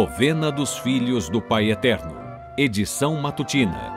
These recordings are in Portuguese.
Novena dos Filhos do Pai Eterno. Edição matutina.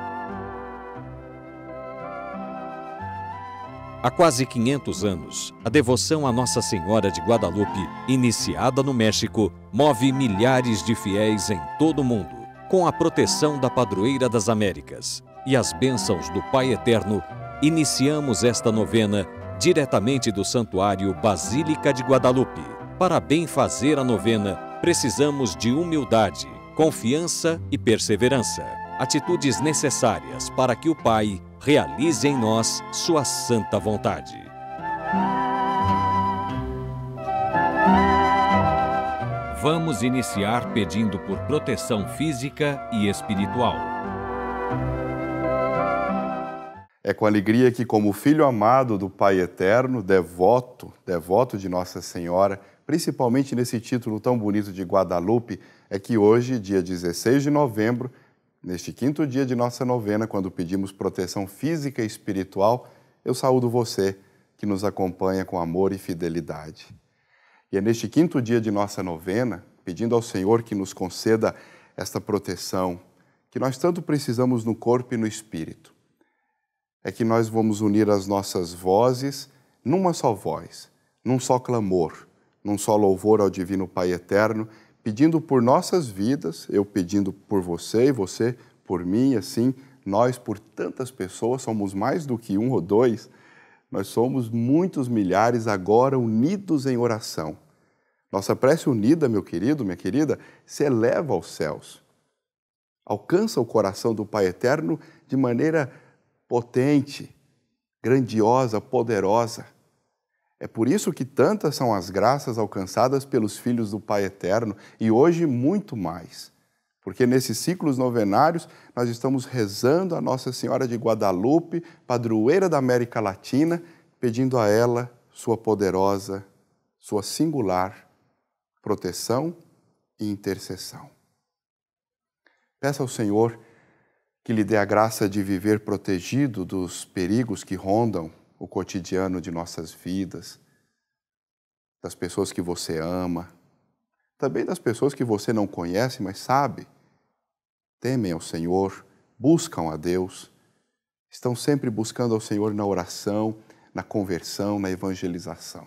Há quase 500 anos, a devoção a Nossa Senhora de Guadalupe, iniciada no México, move milhares de fiéis em todo o mundo. Com a proteção da Padroeira das Américas e as bênçãos do Pai Eterno, iniciamos esta novena diretamente do Santuário Basílica de Guadalupe. Para bem fazer a novena, precisamos de humildade, confiança e perseverança. Atitudes necessárias para que o Pai realize em nós sua santa vontade. Vamos iniciar pedindo por proteção física e espiritual. É com alegria que, como filho amado do Pai Eterno, devoto de Nossa Senhora, principalmente nesse título tão bonito de Guadalupe, é que hoje, dia 16 de novembro, neste quinto dia de nossa novena, quando pedimos proteção física e espiritual, eu saúdo você que nos acompanha com amor e fidelidade. E é neste quinto dia de nossa novena, pedindo ao Senhor que nos conceda esta proteção, que nós tanto precisamos no corpo e no espírito. É que nós vamos unir as nossas vozes numa só voz, num só clamor, num só louvor ao Divino Pai Eterno, pedindo por nossas vidas, eu pedindo por você e você por mim, assim, nós por tantas pessoas, somos mais do que um ou dois, nós somos muitos milhares agora unidos em oração. Nossa prece unida, meu querido, minha querida, se eleva aos céus. Alcança o coração do Pai Eterno de maneira potente, grandiosa, poderosa. É por isso que tantas são as graças alcançadas pelos filhos do Pai Eterno e hoje muito mais. Porque nesses ciclos novenários nós estamos rezando a Nossa Senhora de Guadalupe, padroeira da América Latina, pedindo a ela sua poderosa, sua singular proteção e intercessão. Peça ao Senhor que lhe dê a graça de viver protegido dos perigos que rondam o cotidiano de nossas vidas, das pessoas que você ama, também das pessoas que você não conhece, mas sabe, temem ao Senhor, buscam a Deus, estão sempre buscando ao Senhor na oração, na conversão, na evangelização.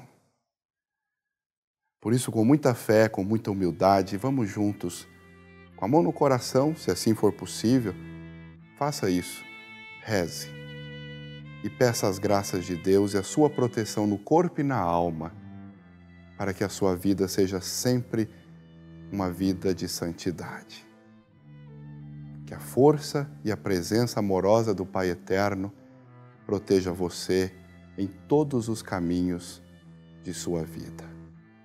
Por isso, com muita fé, com muita humildade, vamos juntos, com a mão no coração, se assim for possível, faça isso, reze. E peça as graças de Deus e a sua proteção no corpo e na alma, para que a sua vida seja sempre uma vida de santidade. Que a força e a presença amorosa do Pai Eterno proteja você em todos os caminhos de sua vida.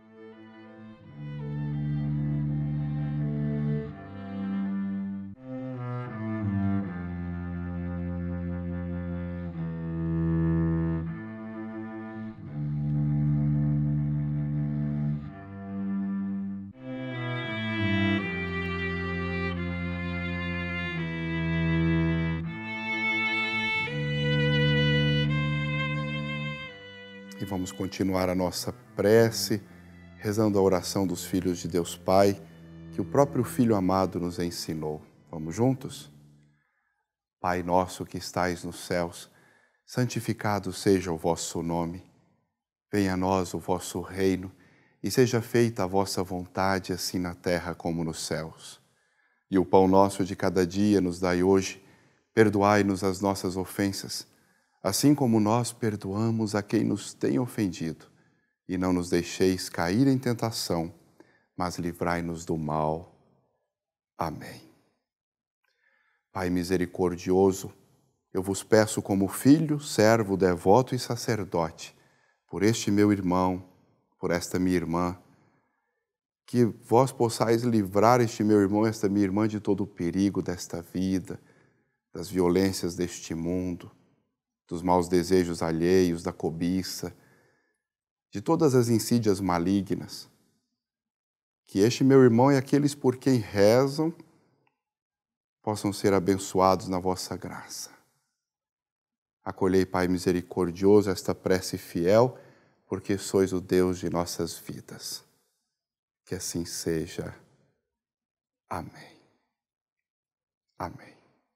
E vamos continuar a nossa prece, rezando a oração dos filhos de Deus Pai, que o próprio Filho amado nos ensinou. Vamos juntos? Pai nosso que estais nos céus, santificado seja o vosso nome. Venha a nós o vosso reino e seja feita a vossa vontade, assim na terra como nos céus. E o pão nosso de cada dia nos dai hoje, perdoai-nos as nossas ofensas, assim como nós perdoamos a quem nos tem ofendido, e não nos deixeis cair em tentação, mas livrai-nos do mal. Amém. Pai misericordioso, eu vos peço como filho, servo, devoto e sacerdote, por este meu irmão, por esta minha irmã, que vós possais livrar este meu irmão, esta minha irmã, de todo o perigo desta vida, das violências deste mundo, dos maus desejos alheios, da cobiça, de todas as insídias malignas. Que este meu irmão e aqueles por quem rezam possam ser abençoados na vossa graça. Acolhei, Pai misericordioso, esta prece fiel, porque sois o Deus de nossas vidas. Que assim seja. Amém. Amém.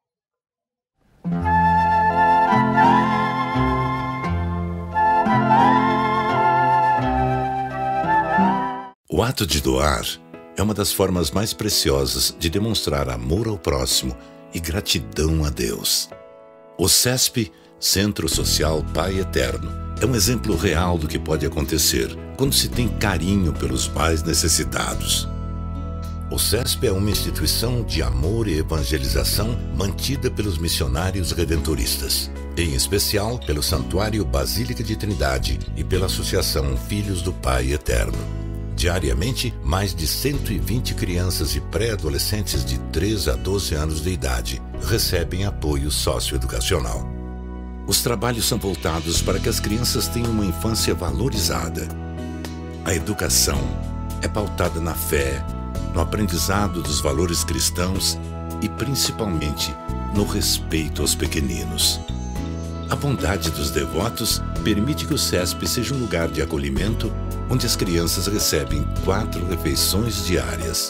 O ato de doar é uma das formas mais preciosas de demonstrar amor ao próximo e gratidão a Deus. O CESP, Centro Social Pai Eterno, é um exemplo real do que pode acontecer quando se tem carinho pelos mais necessitados. O CESP é uma instituição de amor e evangelização mantida pelos missionários redentoristas, em especial pelo Santuário Basílica de Trindade e pela Associação Filhos do Pai Eterno. Diariamente, mais de 120 crianças e pré-adolescentes de 3 a 12 anos de idade recebem apoio socioeducacional. Os trabalhos são voltados para que as crianças tenham uma infância valorizada. A educação é pautada na fé, no aprendizado dos valores cristãos e, principalmente, no respeito aos pequeninos. A bondade dos devotos permite que o CESP seja um lugar de acolhimento onde as crianças recebem 4 refeições diárias.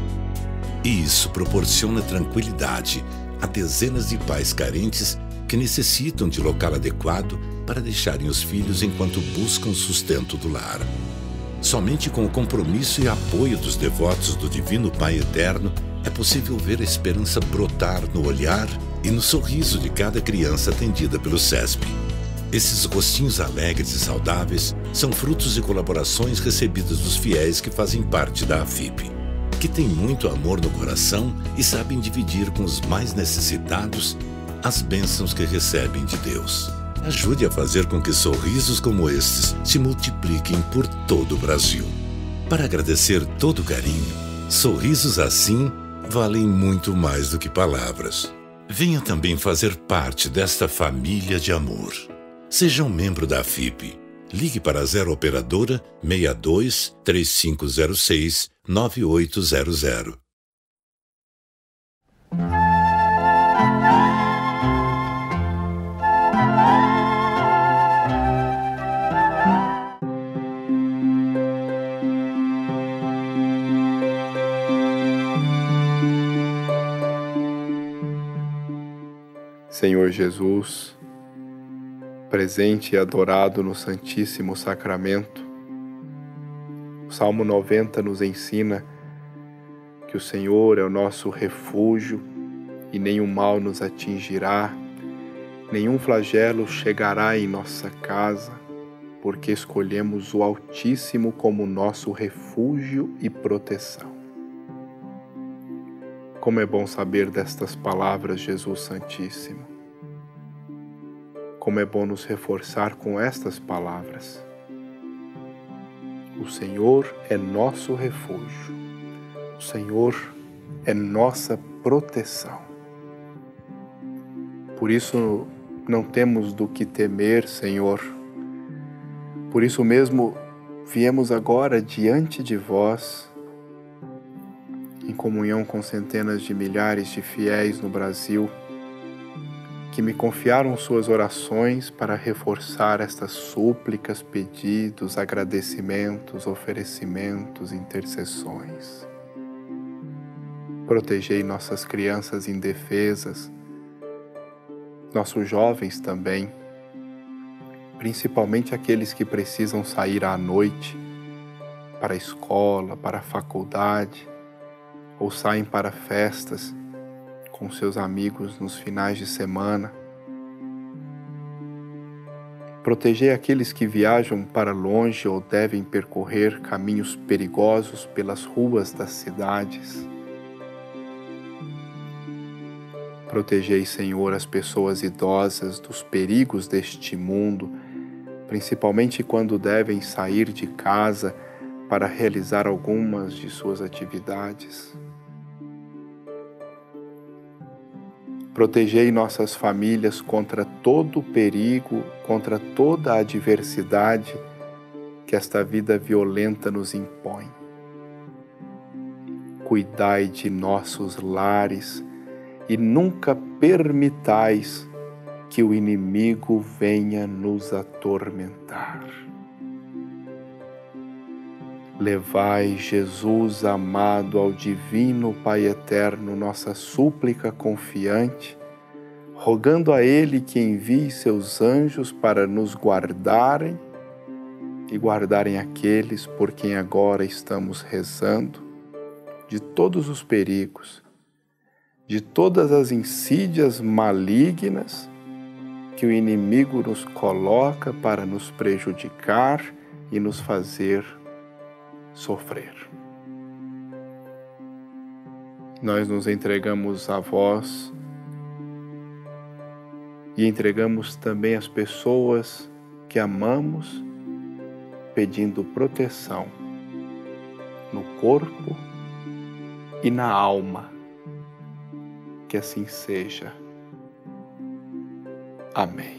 E isso proporciona tranquilidade a dezenas de pais carentes que necessitam de local adequado para deixarem os filhos enquanto buscam o sustento do lar. Somente com o compromisso e apoio dos devotos do Divino Pai Eterno é possível ver a esperança brotar no olhar e no sorriso de cada criança atendida pelo CESP. Esses rostinhos alegres e saudáveis são frutos de colaborações recebidas dos fiéis que fazem parte da AFIP, que têm muito amor no coração e sabem dividir com os mais necessitados as bênçãos que recebem de Deus. Ajude a fazer com que sorrisos como estes se multipliquem por todo o Brasil. Para agradecer todo o carinho, sorrisos assim valem muito mais do que palavras. Venha também fazer parte desta família de amor. Seja um membro da AFIP. Ligue para a 0 Operadora 62 3506 9800. Senhor Jesus, presente e adorado no Santíssimo Sacramento, o Salmo 90 nos ensina que o Senhor é o nosso refúgio e nenhum mal nos atingirá, nenhum flagelo chegará em nossa casa, porque escolhemos o Altíssimo como nosso refúgio e proteção. Como é bom saber destas palavras, Jesus Santíssimo. Como é bom nos reforçar com estas palavras. O Senhor é nosso refúgio. O Senhor é nossa proteção. Por isso não temos do que temer, Senhor. Por isso mesmo viemos agora diante de vós, em comunhão com centenas de milhares de fiéis no Brasil, que me confiaram suas orações para reforçar estas súplicas, pedidos, agradecimentos, oferecimentos, intercessões. Protegei nossas crianças indefesas, nossos jovens também, principalmente aqueles que precisam sair à noite para a escola, para a faculdade, ou saem para festas com seus amigos nos finais de semana. Protegei aqueles que viajam para longe ou devem percorrer caminhos perigosos pelas ruas das cidades. Protegei, Senhor, as pessoas idosas dos perigos deste mundo, principalmente quando devem sair de casa para realizar algumas de suas atividades. Protegei nossas famílias contra todo o perigo, contra toda a adversidade que esta vida violenta nos impõe. Cuidai de nossos lares e nunca permitais que o inimigo venha nos atormentar. Levai, Jesus amado, ao divino Pai eterno nossa súplica confiante, rogando a Ele que envie seus anjos para nos guardarem e guardarem aqueles por quem agora estamos rezando, de todos os perigos, de todas as insídias malignas que o inimigo nos coloca para nos prejudicar e nos fazer sofrer. Nós nos entregamos a vós e entregamos também as pessoas que amamos, pedindo proteção no corpo e na alma. Que assim seja. Amém.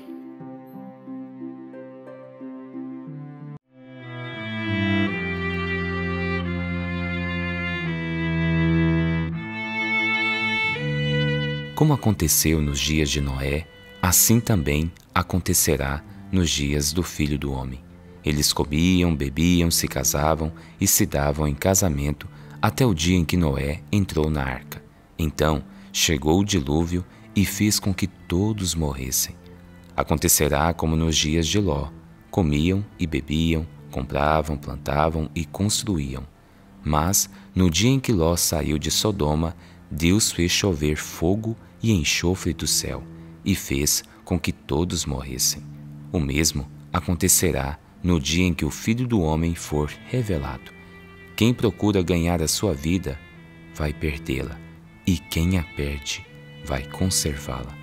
Como aconteceu nos dias de Noé, assim também acontecerá nos dias do Filho do Homem. Eles comiam, bebiam, se casavam e se davam em casamento até o dia em que Noé entrou na arca. Então chegou o dilúvio e fez com que todos morressem. Acontecerá como nos dias de Ló: comiam e bebiam, compravam, plantavam e construíam. Mas no dia em que Ló saiu de Sodoma, Deus fez chover fogo e enxofre do céu e fez com que todos morressem. O mesmo acontecerá no dia em que o Filho do Homem for revelado. Quem procura ganhar a sua vida vai perdê-la, e quem a perde vai conservá-la.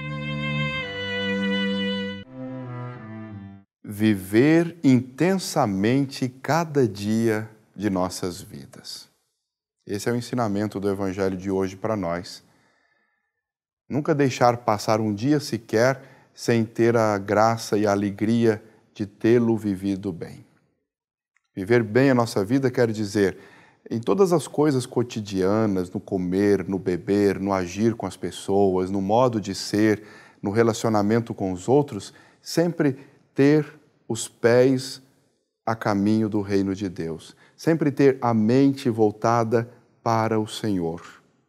Viver intensamente cada dia de nossas vidas. Esse é o ensinamento do Evangelho de hoje para nós. Nunca deixar passar um dia sequer sem ter a graça e a alegria de tê-lo vivido bem. Viver bem a nossa vida quer dizer, em todas as coisas cotidianas, no comer, no beber, no agir com as pessoas, no modo de ser, no relacionamento com os outros, sempre ter os pés a caminho do reino de Deus. Sempre ter a mente voltada para o Senhor.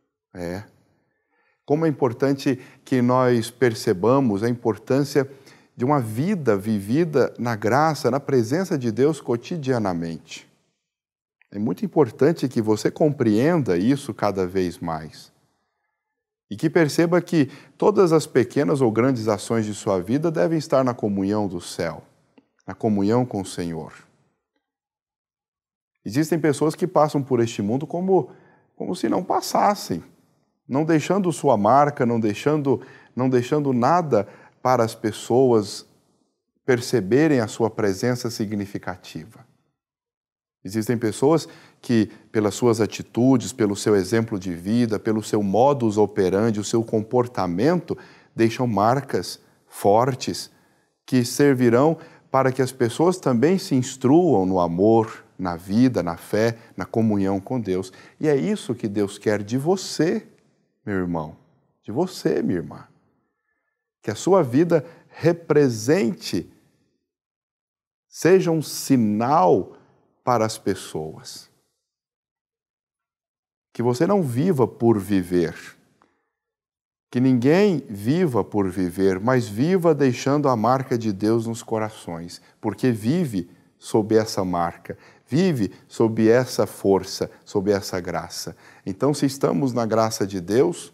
Como é importante que nós percebamos a importância de uma vida vivida na graça, na presença de Deus cotidianamente. É muito importante que você compreenda isso cada vez mais. E que perceba que todas as pequenas ou grandes ações de sua vida devem estar na comunhão do céu, na comunhão com o Senhor. Existem pessoas que passam por este mundo como se não passassem, não deixando sua marca, não deixando nada para as pessoas perceberem a sua presença significativa. Existem pessoas que, pelas suas atitudes, pelo seu exemplo de vida, pelo seu modus operandi, o seu comportamento, deixam marcas fortes que servirão para que as pessoas também se instruam no amor, na vida, na fé, na comunhão com Deus. E é isso que Deus quer de você, meu irmão, de você, minha irmã. Que a sua vida represente, seja um sinal para as pessoas. Que você não viva por viver. Que ninguém viva por viver, mas viva deixando a marca de Deus nos corações, porque vive sob essa marca, vive sob essa força, sob essa graça. Então, se estamos na graça de Deus,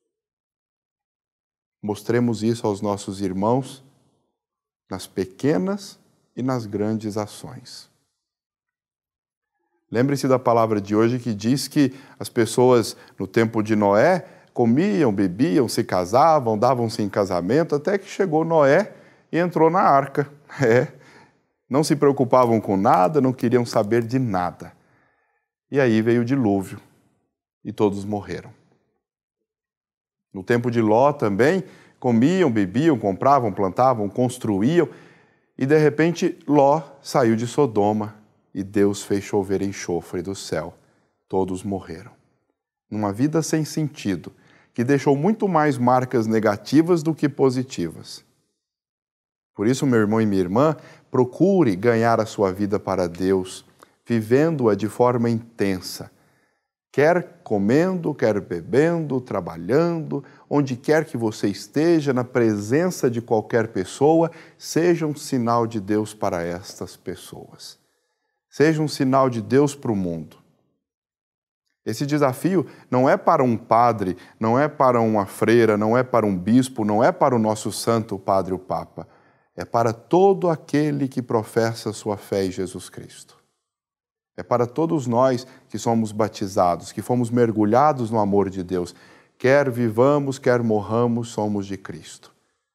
mostremos isso aos nossos irmãos nas pequenas e nas grandes ações. Lembre-se da palavra de hoje que diz que as pessoas no tempo de Noé comiam, bebiam, se casavam, davam-se em casamento, até que chegou Noé e entrou na arca. Não se preocupavam com nada, não queriam saber de nada. E aí veio o dilúvio e todos morreram. No tempo de Ló também, comiam, bebiam, compravam, plantavam, construíam, e de repente Ló saiu de Sodoma e Deus fez chover enxofre do céu. Todos morreram. Numa vida sem sentido, que deixou muito mais marcas negativas do que positivas. Por isso, meu irmão e minha irmã, procure ganhar a sua vida para Deus, vivendo-a de forma intensa, quer comendo, quer bebendo, trabalhando, onde quer que você esteja, na presença de qualquer pessoa, seja um sinal de Deus para estas pessoas. Seja um sinal de Deus para o mundo. Esse desafio não é para um padre, não é para uma freira, não é para um bispo, não é para o nosso santo Padre o Papa. É para todo aquele que professa sua fé em Jesus Cristo. É para todos nós que somos batizados, que fomos mergulhados no amor de Deus. Quer vivamos, quer morramos, somos de Cristo.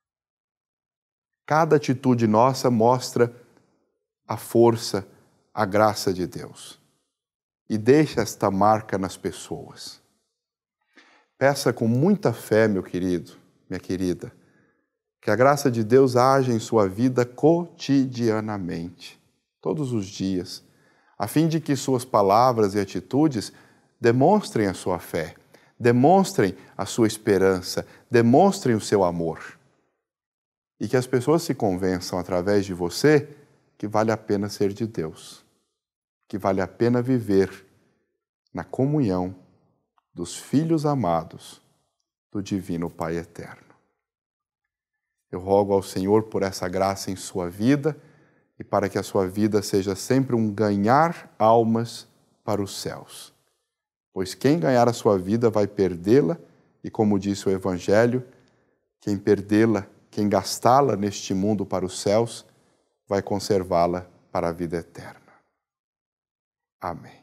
Cada atitude nossa mostra a força, a graça de Deus. E deixa esta marca nas pessoas. Peça com muita fé, meu querido, minha querida, que a graça de Deus haja em sua vida cotidianamente, todos os dias, a fim de que suas palavras e atitudes demonstrem a sua fé, demonstrem a sua esperança, demonstrem o seu amor. E que as pessoas se convençam através de você que vale a pena ser de Deus, que vale a pena viver na comunhão dos filhos amados do Divino Pai Eterno. Eu rogo ao Senhor por essa graça em sua vida e para que a sua vida seja sempre um ganhar almas para os céus. Pois quem ganhar a sua vida vai perdê-la e, como disse o Evangelho, quem perdê-la, quem gastá-la neste mundo para os céus, vai conservá-la para a vida eterna. Amém.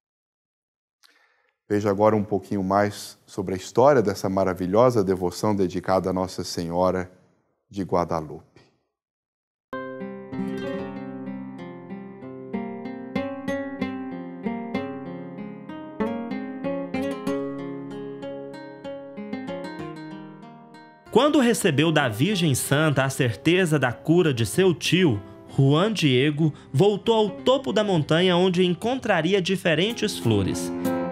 Veja agora um pouquinho mais sobre a história dessa maravilhosa devoção dedicada a Nossa Senhora de Guadalupe. Quando recebeu da Virgem Santa a certeza da cura de seu tio, Juan Diego voltou ao topo da montanha onde encontraria diferentes flores.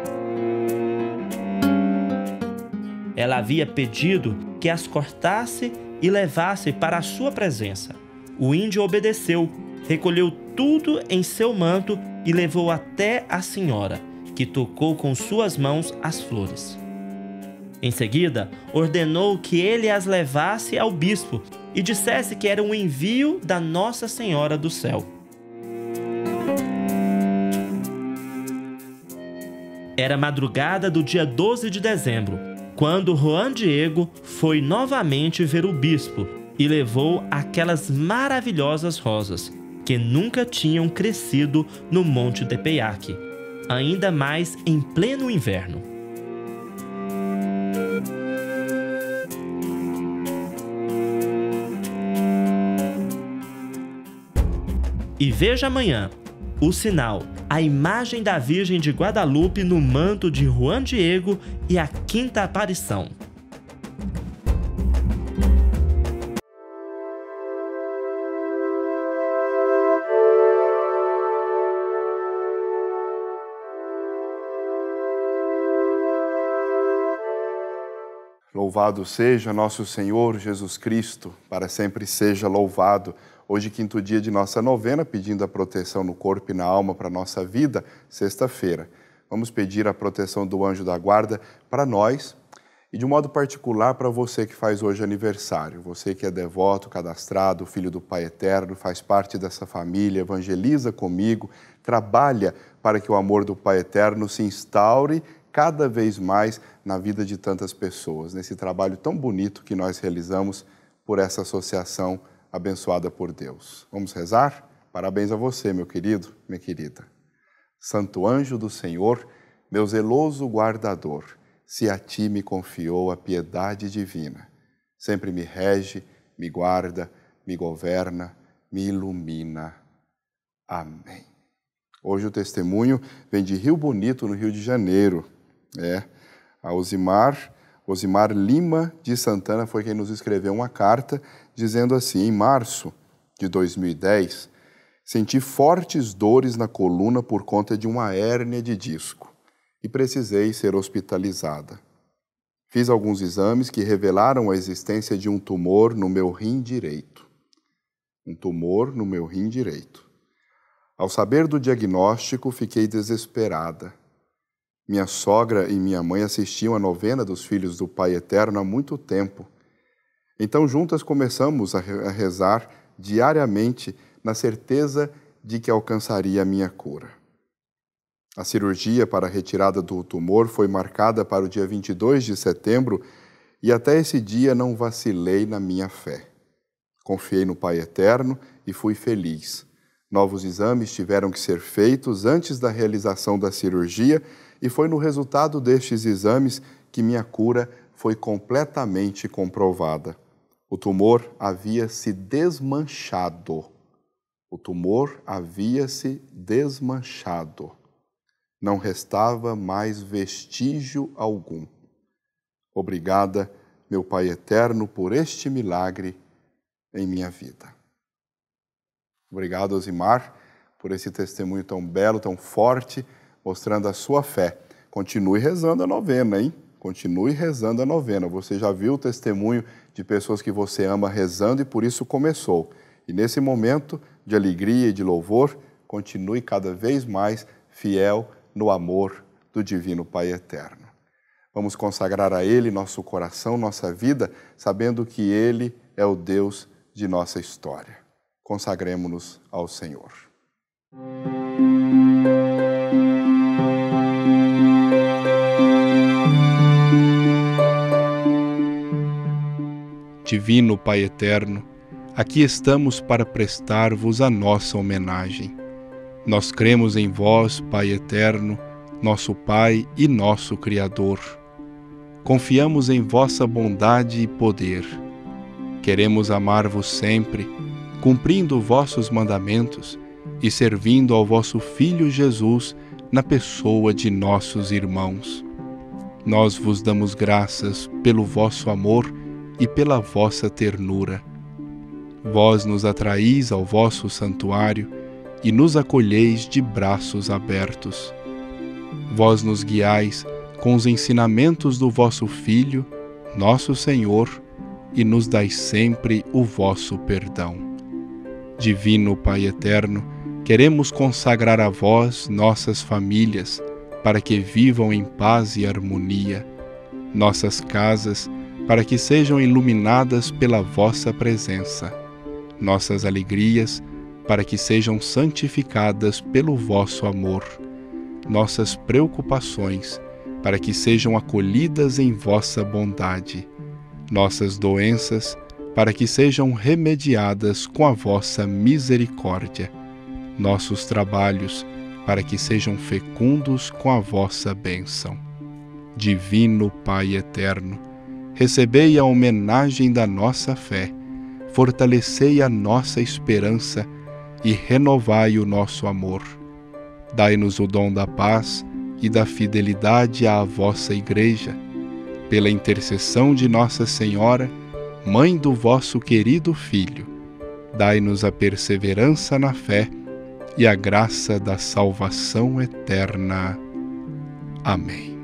Ela havia pedido que as cortasse e levasse para a sua presença. O índio obedeceu, recolheu tudo em seu manto e levou até a senhora, que tocou com suas mãos as flores. Em seguida, ordenou que ele as levasse ao bispo e dissesse que era um envio da Nossa Senhora do Céu. Era madrugada do dia 12 de dezembro, quando Juan Diego foi novamente ver o bispo e levou aquelas maravilhosas rosas que nunca tinham crescido no Monte Tepeyac, ainda mais em pleno inverno. E veja amanhã o sinal, a imagem da Virgem de Guadalupe no manto de Juan Diego e a quinta aparição. Louvado seja nosso Senhor Jesus Cristo, para sempre seja louvado. Hoje, quinto dia de nossa novena, pedindo a proteção no corpo e na alma para a nossa vida, sexta-feira. Vamos pedir a proteção do anjo da guarda para nós e, de um modo particular, para você que faz hoje aniversário. Você que é devoto, cadastrado, filho do Pai Eterno, faz parte dessa família, evangeliza comigo, trabalha para que o amor do Pai Eterno se instaure cada vez mais na vida de tantas pessoas, nesse trabalho tão bonito que nós realizamos por essa associação abençoada por Deus. Vamos rezar? Parabéns a você, meu querido, minha querida. Santo anjo do Senhor, meu zeloso guardador, se a ti me confiou a piedade divina, sempre me rege, me guarda, me governa, me ilumina. Amém. Hoje o testemunho vem de Rio Bonito, no Rio de Janeiro. A Osimar Lima de Santana foi quem nos escreveu uma carta dizendo assim: em março de 2010, senti fortes dores na coluna por conta de uma hérnia de disco e precisei ser hospitalizada. Fiz alguns exames que revelaram a existência de um tumor no meu rim direito. Um tumor no meu rim direito. Ao saber do diagnóstico, fiquei desesperada. Minha sogra e minha mãe assistiam à novena dos Filhos do Pai Eterno há muito tempo. Então, juntas começamos a rezar diariamente na certeza de que alcançaria a minha cura. A cirurgia para a retirada do tumor foi marcada para o dia 22 de setembro e até esse dia não vacilei na minha fé. Confiei no Pai Eterno e fui feliz. Novos exames tiveram que ser feitos antes da realização da cirurgia e foi no resultado destes exames que minha cura foi completamente comprovada. O tumor havia se desmanchado. O tumor havia se desmanchado. Não restava mais vestígio algum. Obrigada, meu Pai Eterno, por este milagre em minha vida. Obrigado, Osimar, por esse testemunho tão belo, tão forte, mostrando a sua fé. Continue rezando a novena, hein? Continue rezando a novena. Você já viu o testemunho de pessoas que você ama rezando e por isso começou. E nesse momento de alegria e de louvor, continue cada vez mais fiel no amor do Divino Pai Eterno. Vamos consagrar a Ele nosso coração, nossa vida, sabendo que Ele é o Deus de nossa história. Consagremo-nos ao Senhor. Divino Pai Eterno, aqui estamos para prestar-vos a nossa homenagem. Nós cremos em vós, Pai Eterno, nosso Pai e nosso Criador. Confiamos em vossa bondade e poder. Queremos amar-vos sempre, cumprindo vossos mandamentos e servindo ao vosso Filho Jesus na pessoa de nossos irmãos. Nós vos damos graças pelo vosso amor e pela vossa ternura. Vós nos atraís ao vosso santuário e nos acolheis de braços abertos. Vós nos guiais com os ensinamentos do vosso Filho, nosso Senhor, e nos dais sempre o vosso perdão. Divino Pai Eterno, queremos consagrar a vós nossas famílias, para que vivam em paz e harmonia, nossas casas, para que sejam iluminadas pela vossa presença, nossas alegrias, para que sejam santificadas pelo vosso amor, nossas preocupações, para que sejam acolhidas em vossa bondade, nossas doenças, para que sejam remediadas com a vossa misericórdia, nossos trabalhos, para que sejam fecundos com a vossa bênção. Divino Pai Eterno, recebei a homenagem da nossa fé, fortalecei a nossa esperança e renovai o nosso amor. Dai-nos o dom da paz e da fidelidade à vossa Igreja. Pela intercessão de Nossa Senhora, Mãe do vosso querido Filho, dai-nos a perseverança na fé e a graça da salvação eterna. Amém.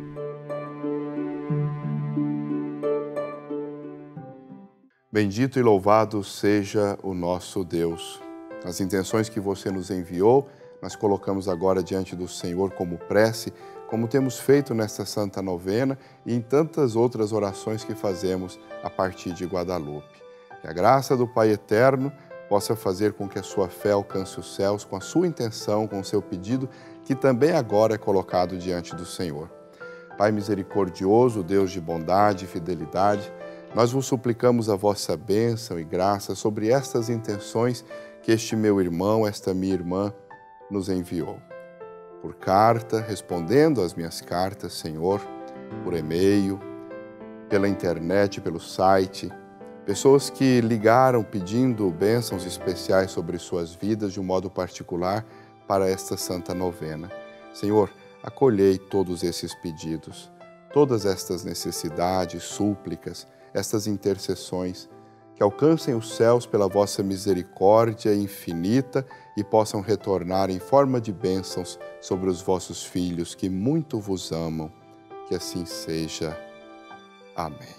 Bendito e louvado seja o nosso Deus. As intenções que você nos enviou, nós colocamos agora diante do Senhor como prece, como temos feito nesta Santa Novena e em tantas outras orações que fazemos a partir de Guadalupe. Que a graça do Pai Eterno possa fazer com que a sua fé alcance os céus com a sua intenção, com o seu pedido, que também agora é colocado diante do Senhor. Pai misericordioso, Deus de bondade e fidelidade, nós vos suplicamos a vossa bênção e graça sobre estas intenções que este meu irmão, esta minha irmã, nos enviou. Por carta, respondendo às minhas cartas, Senhor, por e-mail, pela internet, pelo site, pessoas que ligaram pedindo bênçãos especiais sobre suas vidas de um modo particular para esta Santa Novena. Senhor, acolhei todos esses pedidos, todas estas necessidades, súplicas, estas intercessões, que alcancem os céus pela vossa misericórdia infinita e possam retornar em forma de bênçãos sobre os vossos filhos que muito vos amam. Que assim seja. Amém.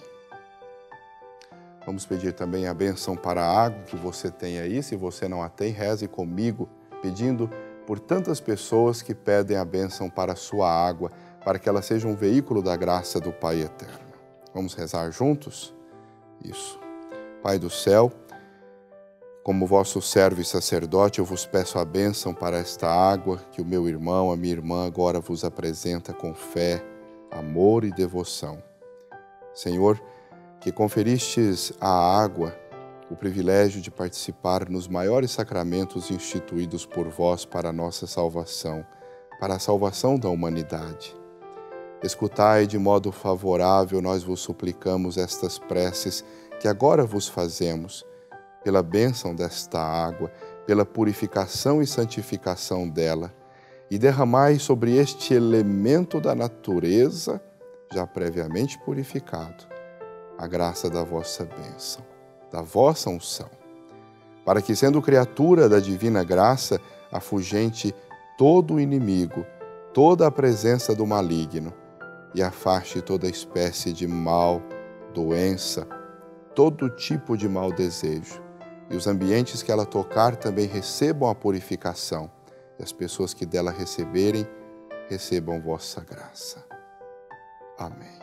Vamos pedir também a bênção para a água que você tem aí. Se você não a tem, reze comigo, pedindo por tantas pessoas que pedem a bênção para a sua água, para que ela seja um veículo da graça do Pai eterno. Vamos rezar juntos? Isso. Pai do céu, como vosso servo e sacerdote, eu vos peço a bênção para esta água que o meu irmão, a minha irmã agora vos apresenta com fé, amor e devoção. Senhor, que conferistes à água o privilégio de participar nos maiores sacramentos instituídos por vós para a nossa salvação, para a salvação da humanidade. Escutai de modo favorável, nós vos suplicamos estas preces que agora vos fazemos, pela bênção desta água, pela purificação e santificação dela, e derramai sobre este elemento da natureza, já previamente purificado, a graça da vossa bênção, da vossa unção, para que, sendo criatura da divina graça, afugente todo o inimigo, toda a presença do maligno, e afaste toda espécie de mal, doença, todo tipo de mau desejo, e os ambientes que ela tocar também recebam a purificação, e as pessoas que dela receberem, recebam vossa graça. Amém.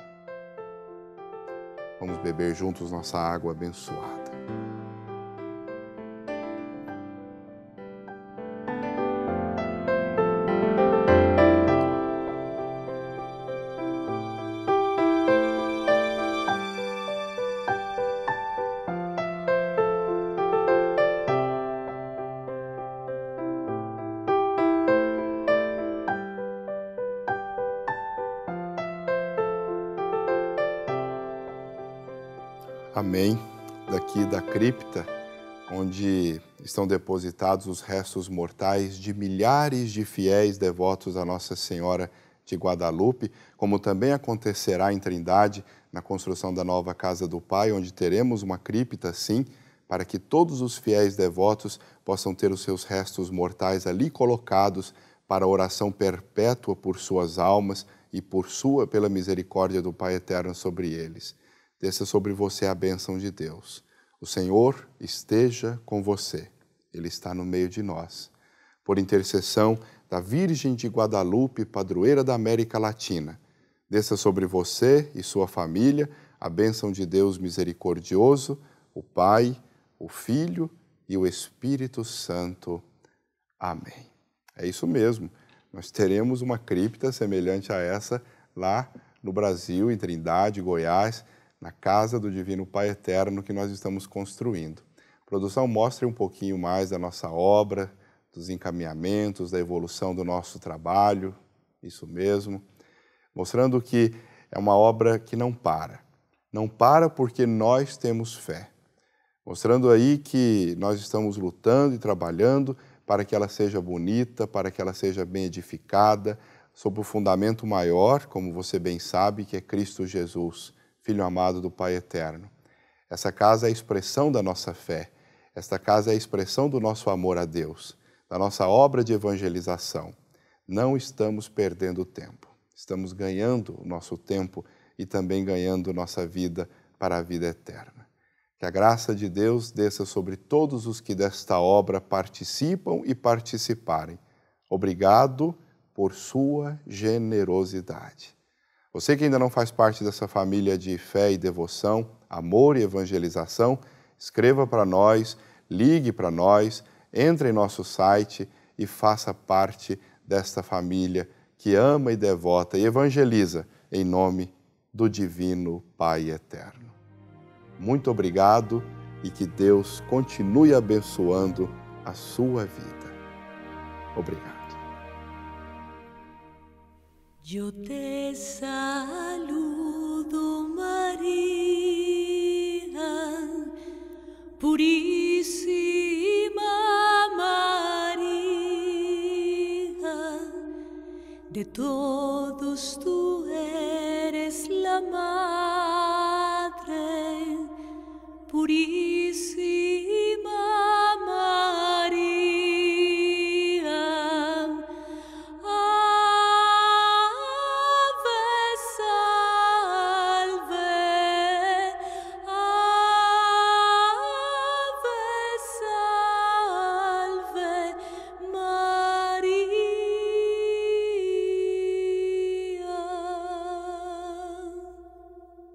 Vamos beber juntos nossa água abençoada. Amém. Daqui da cripta, onde estão depositados os restos mortais de milhares de fiéis devotos a Nossa Senhora de Guadalupe, como também acontecerá em Trindade, na construção da nova Casa do Pai, onde teremos uma cripta, sim, para que todos os fiéis devotos possam ter os seus restos mortais ali colocados para a oração perpétua por suas almas e pela misericórdia do Pai eterno sobre eles. Desça sobre você a bênção de Deus. O Senhor esteja com você. Ele está no meio de nós. Por intercessão da Virgem de Guadalupe, padroeira da América Latina, desça sobre você e sua família a bênção de Deus misericordioso, o Pai, o Filho e o Espírito Santo. Amém. É isso mesmo. Nós teremos uma cripta semelhante a essa lá no Brasil, em Trindade, Goiás, na Casa do Divino Pai Eterno que nós estamos construindo. A produção mostra um pouquinho mais da nossa obra, dos encaminhamentos, da evolução do nosso trabalho, isso mesmo, mostrando que é uma obra que não para. Não para porque nós temos fé. Mostrando aí que nós estamos lutando e trabalhando para que ela seja bonita, para que ela seja bem edificada, sob o fundamento maior, como você bem sabe, que é Cristo Jesus, Filho amado do Pai eterno. Essa casa é a expressão da nossa fé. Esta casa é a expressão do nosso amor a Deus, da nossa obra de evangelização. Não estamos perdendo tempo. Estamos ganhando o nosso tempo e também ganhando nossa vida para a vida eterna. Que a graça de Deus desça sobre todos os que desta obra participam e participarem. Obrigado por sua generosidade. Você que ainda não faz parte dessa família de fé e devoção, amor e evangelização, escreva para nós, ligue para nós, entre em nosso site e faça parte desta família que ama e devota e evangeliza em nome do Divino Pai Eterno. Muito obrigado e que Deus continue abençoando a sua vida. Obrigado. Yo te saludo, María, purísima María, de todos tú eres la madre, purísima.